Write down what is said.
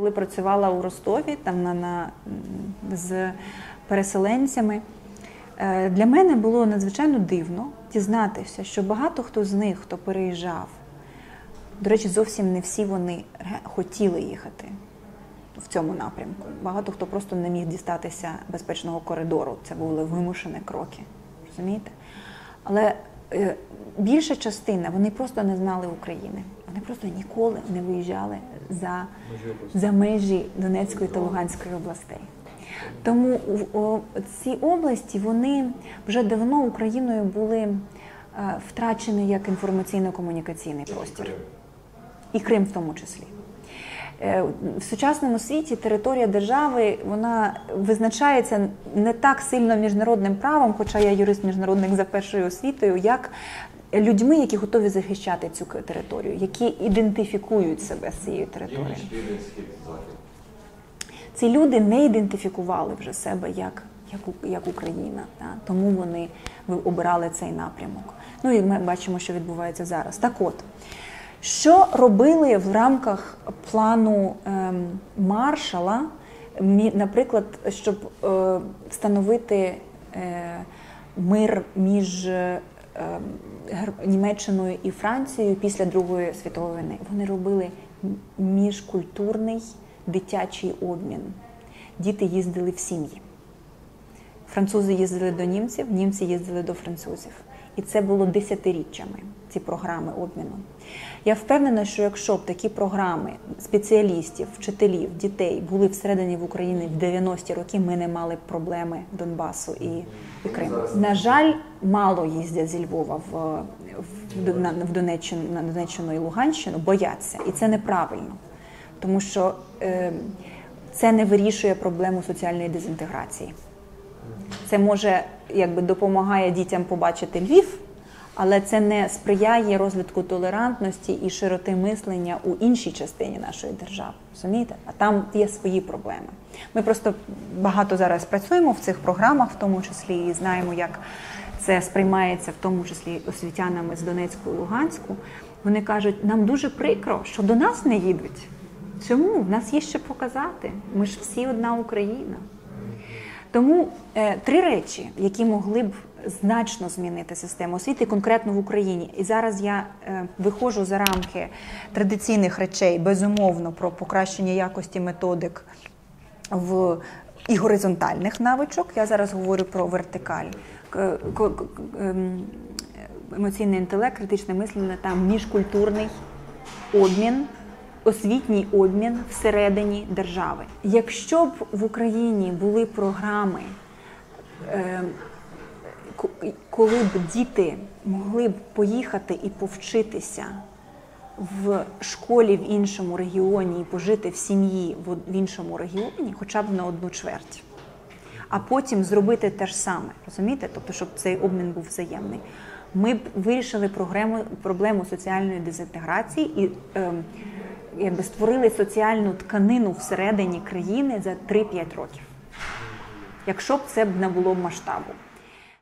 коли працювала у Ростові там з переселенцями, для мене було надзвичайно дивно дізнатися, що багато хто з них, хто переїжджав, до речі, зовсім не всі вони хотіли їхати в цьому напрямку. Багато хто просто не міг дістатися безпечного коридору. Це були вимушені кроки. Розумієте? Але більша частина, вони просто не знали України. Вони просто ніколи не виїжджали за межі Донецької та Луганської областей. Тому ці області, вони вже давно Україною були втрачені як інформаційно-комунікаційний простір. І Крим в тому числі. В сучасному світі територія держави, вона визначається не так сильно міжнародним правом, хоча я юрист-міжнародник за першою освітою, як людьми, які готові захищати цю територію, які ідентифікують себе з цією територією. Ці люди не ідентифікували вже себе як Україна, тому вони обирали цей напрямок. Ну і ми бачимо, що відбувається зараз. Так от, що робили в рамках плану Маршалла, наприклад, щоб встановити мир між Німеччиною і Францією після Другої світової війни? Вони робили міжкультурний дитячий обмін. Діти їздили в сім'ї. Французи їздили до німців, німці їздили до французів. І це було десятиріччями, ці програми обміну. Я впевнена, що якщо б такі програми спеціалістів, вчителів, дітей були всередині в Україні в 90-ті роки, ми не мали б проблеми Донбасу і Криму. На жаль, мало їздять зі Львова в Донеччину і Луганщину, бояться. І це неправильно. Тому що це не вирішує проблему соціальної дезінтеграції. Це може, допомагає дітям побачити Львів, але це не сприяє розвитку толерантності і широти мислення у іншій частині нашої держави. Розумієте? А там є свої проблеми. Ми просто багато зараз працюємо в цих програмах, в тому числі, і знаємо, як це сприймається, в тому числі освітянами з Донецьку і Луганську. Вони кажуть, нам дуже прикро, що до нас не їдуть. Чому? В нас є що показати. Ми ж всі одна Україна. Тому три речі, які могли б значно змінити систему освіти, конкретно в Україні. І зараз я виходжу за рамки традиційних речей, безумовно, про покращення якості методик і горизонтальних навичок. Я зараз говорю про вертикаль. Емоційний інтелект, критичне мислення, там міжкультурний обмін, освітній обмін всередині держави. Якщо б в Україні були програми, коли б діти могли б поїхати і повчитися в школі в іншому регіоні і пожити в сім'ї в іншому регіоні, хоча б на 1/4, а потім зробити те ж саме, розумієте? Тобто, щоб цей обмін був взаємний. Ми б вирішили проблему соціальної дезінтеграції і створили соціальну тканину всередині країни за 3-5 років. Якщо б це б не було масштабу.